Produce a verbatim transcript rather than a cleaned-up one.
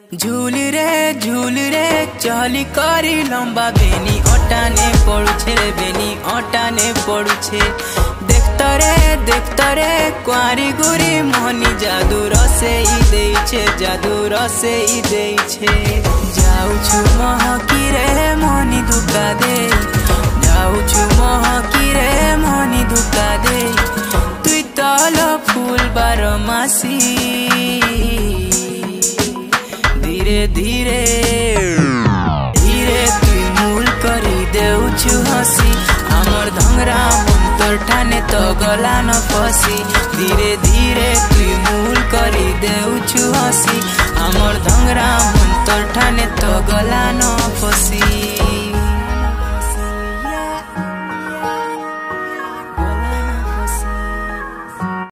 झूल रे झूल रे चली करी लंबा बेनी अटाने पड़ुछे रे बेनी अटाने पड़ुछे। देखता रे देखता रे कुआरी गुरी मोहनी जादू रसे ई देइछे जादू रसे ई देइछे। जाउछु महकी रे मोहनी धोखा दे जाउछु महकी रे मोहनी धोखा दे। तुई तल फूल बारमासी धीरे धीरे धीरे तुई मूल करी देउछु हसी। हमर धंगरा मंतर ठाने तो गला न फसी धीरे धीरे तुई मूल करी देउछु हसी। हमर धंगरा मंतर ठाने तो गला न फसी।